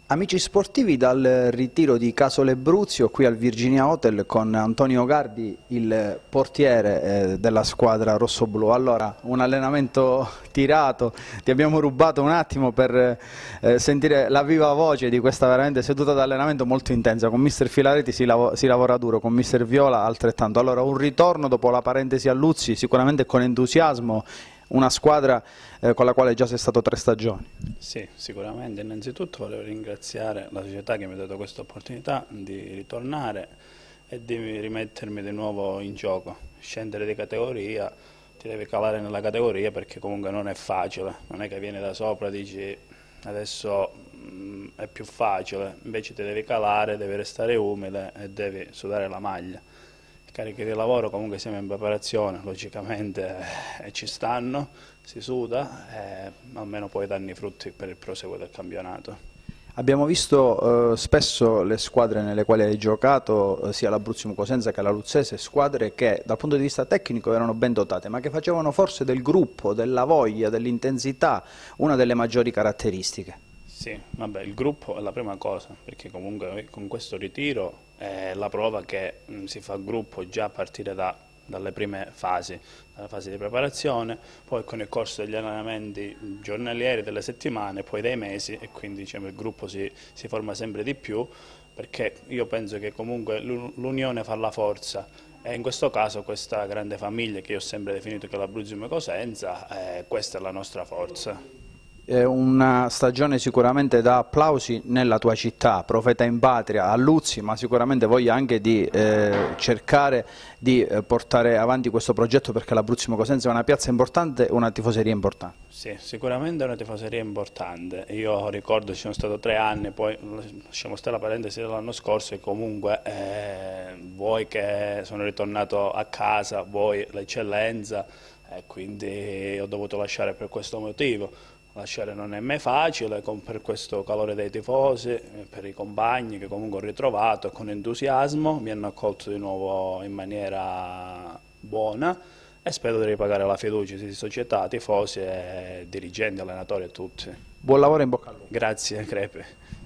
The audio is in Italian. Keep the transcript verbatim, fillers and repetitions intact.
Amici sportivi, dal ritiro di Casole Bruzio qui al Virginia Hotel con Antonio Gardi, il portiere eh, della squadra rossoblù. Allora, un allenamento tirato, ti abbiamo rubato un attimo per eh, sentire la viva voce di questa veramente seduta d'allenamento molto intensa. Con mister Filareti si, lav si lavora duro, con mister Viola altrettanto. Allora, un ritorno dopo la parentesi a Luzzi, sicuramente con entusiasmo. Una squadra eh, con la quale già sei stato tre stagioni. Sì, sicuramente. Innanzitutto volevo ringraziare la società che mi ha dato questa opportunità di ritornare e di rimettermi di nuovo in gioco. Scendere di categoria, ti devi calare nella categoria perché comunque non è facile, non è che vieni da sopra e dici adesso mh, è più facile, invece ti devi calare, devi restare umile e devi sudare la maglia. Carichi di lavoro comunque siamo in preparazione, logicamente eh, ci stanno, si suda e almeno poi danno i frutti per il proseguo del campionato. Abbiamo visto eh, spesso le squadre nelle quali hai giocato, eh, sia l'Abruzio Cosenza che la Luzzese, squadre che dal punto di vista tecnico erano ben dotate, ma che facevano forse del gruppo, della voglia, dell'intensità, una delle maggiori caratteristiche. Sì, vabbè, il gruppo è la prima cosa, perché comunque con questo ritiro è la prova che mh, si fa gruppo già a partire da, dalle prime fasi, dalla fase di preparazione, poi con il corso degli allenamenti giornalieri, delle settimane, poi dei mesi e quindi diciamo, il gruppo si, si forma sempre di più, perché io penso che comunque l'unione fa la forza. E in questo caso questa grande famiglia che io ho sempre definito che l'Abruzzo Cosenza, eh, questa è la nostra forza. Una stagione sicuramente da applausi nella tua città, profeta in patria, a Luzzi, ma sicuramente voglia anche di eh, cercare di eh, portare avanti questo progetto perché l'Abruzzo Cosenza è una piazza importante e una tifoseria importante. Sì, sicuramente è una tifoseria importante. Io ricordo ci sono stato tre anni, poi lasciamo stare la parentesi dell'anno scorso e comunque eh, vuoi che sono ritornato a casa, vuoi l'eccellenza e quindi ho dovuto lasciare per questo motivo. Lasciare non è mai facile, con, per questo calore dei tifosi, per i compagni che comunque ho ritrovato con entusiasmo, mi hanno accolto di nuovo in maniera buona e spero di ripagare la fiducia di società, tifosi, e dirigenti, allenatori e tutti. Buon lavoro e in bocca al lupo. Grazie Crepe.